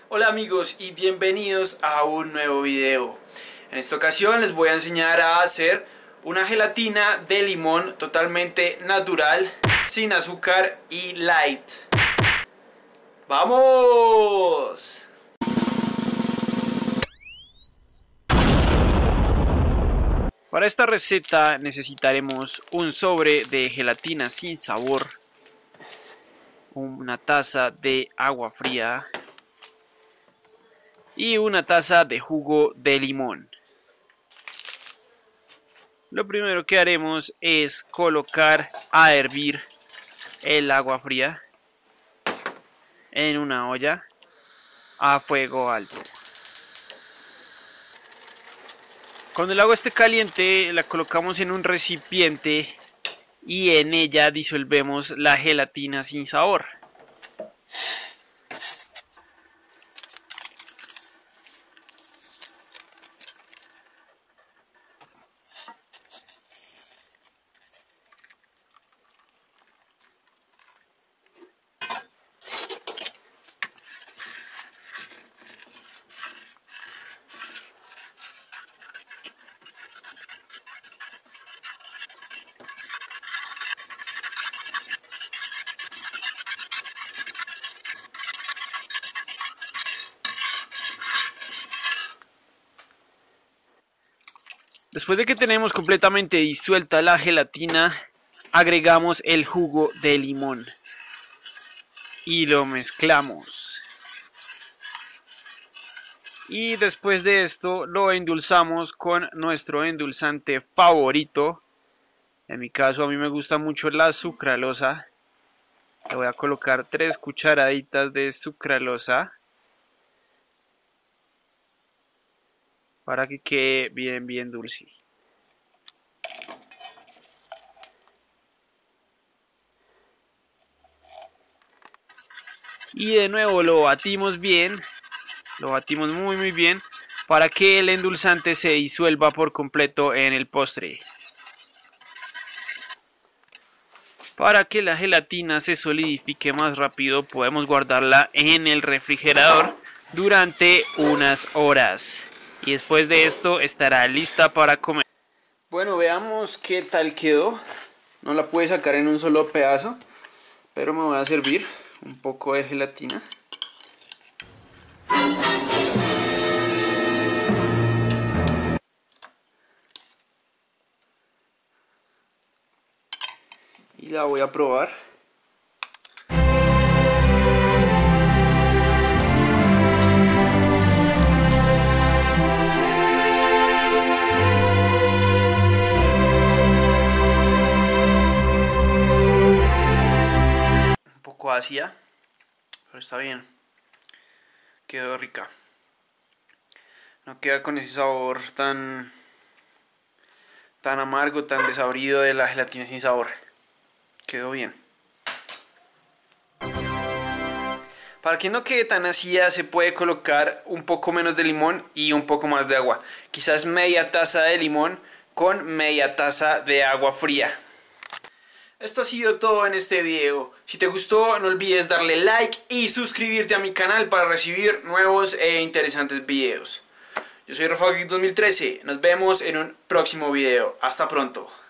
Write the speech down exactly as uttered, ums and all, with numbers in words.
Hola amigos y bienvenidos a un nuevo video. En esta ocasión les voy a enseñar a hacer una gelatina de limón totalmente natural, sin azúcar y light. ¡Vamos! Para esta receta necesitaremos un sobre de gelatina sin sabor, una taza de agua fría y una taza de jugo de limón. Lo primero que haremos es colocar a hervir el agua fría en una olla a fuego alto. Cuando el agua esté caliente, la colocamos en un recipiente y en ella disolvemos la gelatina sin sabor. Después de que tenemos completamente disuelta la gelatina, agregamos el jugo de limón y lo mezclamos. Y después de esto lo endulzamos con nuestro endulzante favorito. En mi caso a mí me gusta mucho la sucralosa. Le voy a colocar tres cucharaditas de sucralosa para que quede bien bien dulce. Y de nuevo lo batimos bien, lo batimos muy muy bien para que el endulzante se disuelva por completo en el postre. Para que la gelatina se solidifique más rápido, podemos guardarla en el refrigerador durante unas horas. Y después de esto estará lista para comer. Bueno, veamos qué tal quedó. No la pude sacar en un solo pedazo, pero me voy a servir un poco de gelatina. Y la voy a probar. Un poco ácida, pero está bien. Quedó rica. No queda con ese sabor tan tan amargo, tan desabrido de la gelatina sin sabor. Quedó bien. Para que no quede tan ácida, se puede colocar un poco menos de limón y un poco más de agua. Quizás media taza de limón con media taza de agua fría. Esto ha sido todo en este video. Si te gustó, no olvides darle like y suscribirte a mi canal para recibir nuevos e interesantes videos. Yo soy Rafa Geek dos mil trece. Nos vemos en un próximo video. Hasta pronto.